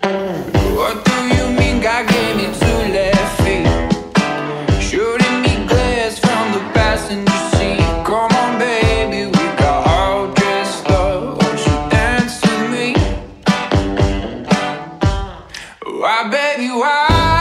What do you mean God gave me two left feet? Shooting me glares from the passenger seat. Come on baby, we got all dressed up. Won't you dance with me? Why baby, why?